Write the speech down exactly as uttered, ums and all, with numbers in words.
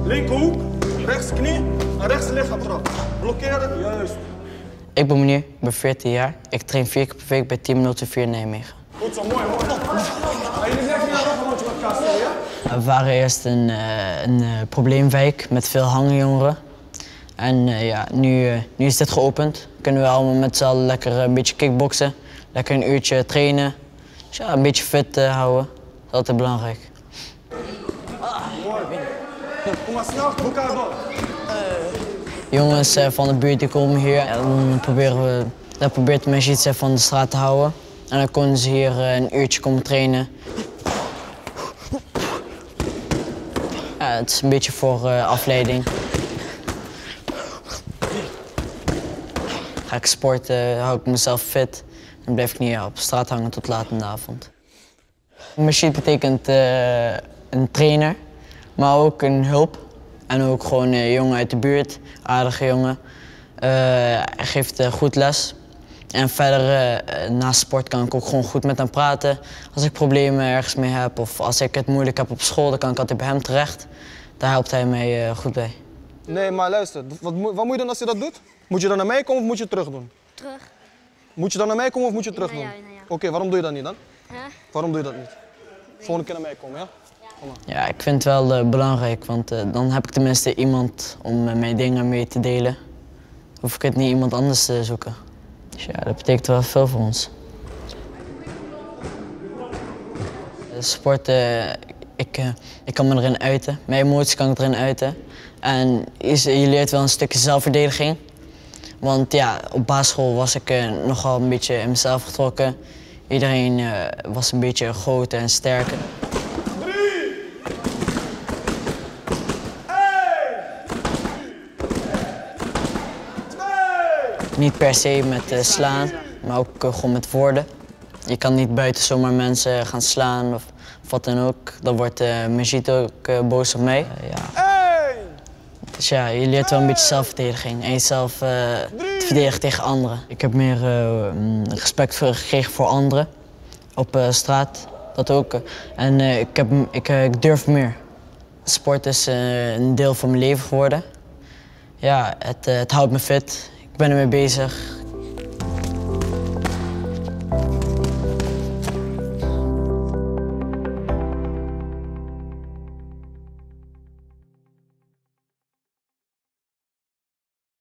Linkerhoek, rechts knie en rechts lichaamtrap. Blokkeren, juist. Ik ben Meneer, ik ben veertien jaar. Ik train vier keer per week bij Team nul vier Nijmegen. Goed zo, mooi, mooi. Ga jullie even naar een rondje met elkaar stellen, ja? We waren eerst een, uh, een uh, probleemwijk met veel hangjongeren. En uh, ja, nu, uh, nu is dit geopend. Kunnen we allemaal met z'n allen lekker uh, een beetje kickboksen. Lekker een uurtje trainen. Dus ja, een beetje fit uh, houden. Dat is altijd belangrijk. Mooi. Kom maar snel achter elkaar door. Jongens uh, van de buurt die komen hier en dan proberen we, dan probeert Majid van de straat te houden. En dan kunnen ze hier uh, een uurtje komen trainen. Ja, het is een beetje voor uh, afleiding. Ga ik sporten, hou ik mezelf fit. Dan blijf ik niet uh, op straat hangen tot laat in de avond. Majid betekent uh, een trainer, maar ook een hulp. En ook gewoon een jongen uit de buurt, aardige jongen. Uh, hij geeft uh, goed les. En verder, uh, naast sport kan ik ook gewoon goed met hem praten. Als ik problemen ergens mee heb of als ik het moeilijk heb op school, dan kan ik altijd bij hem terecht. Daar helpt hij mij uh, goed bij. Nee, maar luister, wat, wat moet je dan als je dat doet? Moet je dan naar mij komen of moet je het terug doen? Terug. Moet je dan naar mij komen of moet je het terug doen? Naar jou, naar jou. Oké, okay, waarom doe je dat niet dan? Huh? Waarom doe je dat niet? Volgende keer naar mij komen, ja? Ja, ik vind het wel uh, belangrijk, want uh, dan heb ik tenminste iemand om uh, mijn dingen mee te delen. Hoef ik het niet iemand anders te zoeken. Dus ja, dat betekent wel veel voor ons. Sport, uh, ik, uh, ik kan me erin uiten. Mijn emoties kan ik erin uiten. En je leert wel een stukje zelfverdediging. Want ja, op basisschool was ik uh, nogal een beetje in mezelf getrokken. Iedereen uh, was een beetje groter en sterker. Niet per se met uh, slaan, maar ook uh, gewoon met woorden. Je kan niet buiten zomaar mensen gaan slaan of, of wat dan ook. Dan wordt uh, Majid ook uh, boos op mij. Uh, ja. Dus ja, je leert wel een beetje zelfverdediging en jezelf uh, te verdedigen tegen anderen. Ik heb meer uh, respect voor, gekregen voor anderen op uh, straat, dat ook. En uh, ik, heb, ik, uh, ik durf meer. Sport is uh, een deel van mijn leven geworden. Ja, het, uh, het houdt me fit. Ik ben ermee bezig.